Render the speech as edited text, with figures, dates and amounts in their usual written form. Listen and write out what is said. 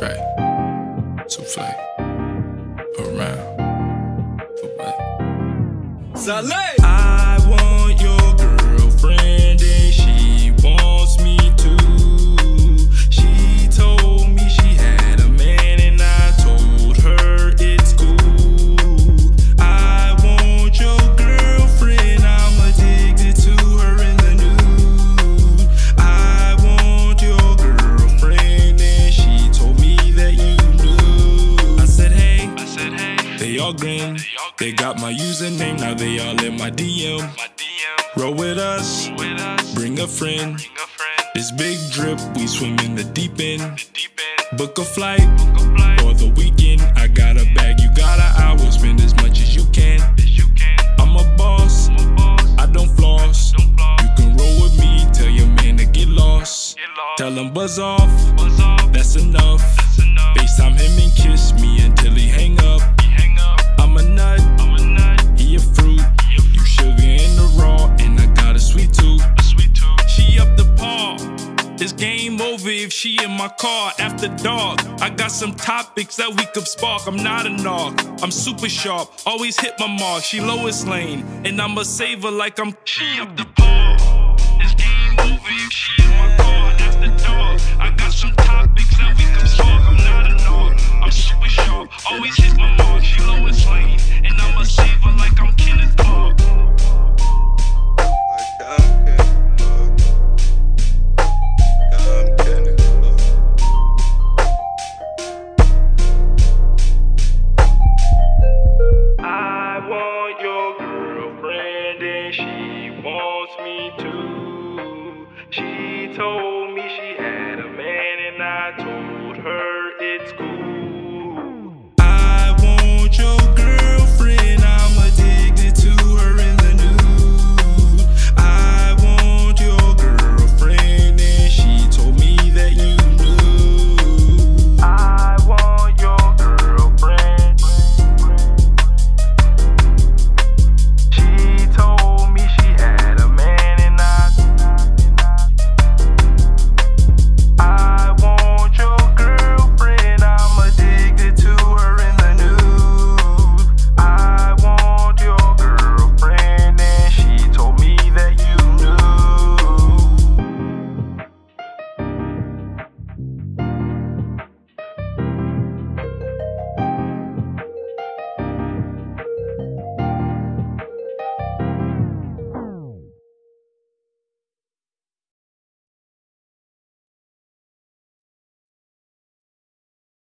Dre, souffle, around, for what? Saleh! I want your girlfriend and she wants me too. She told me she had a man and I told her it's cool. I want your girlfriend, I'm addicted to her in the nude. I want your girlfriend and she told me that you knew. I said hey, they all grin. They got my username, now they all in my DM. Roll with us, bring a friend. This big drip, we swim in the deep end. Book a flight for the weekend. I got a bag, you got an hour. Spend as much as you can. I'm a boss, I don't floss. You can roll with me, tell your man to get lost. Tell him buzz off, that's enough. FaceTime him and kiss me until he hang up. I'm a nut, he a fruit. You sugar in the raw, and I got a sweet tooth. She up the par, it's game over if she in my car after dark. I got some topics that we could spark. I'm not a narc, I'm super sharp, always hit my mark. She lowest lane, and I'ma save her like I'm. She up the par, it's game over if she in my car after dark. I got some topics that we could spark. I'm not a narc, I'm super sharp, always hit my mark. She lowest lane, and I'ma save her like I'm Kennith. I want your girlfriend and she wants me too. She told me she had a man and I told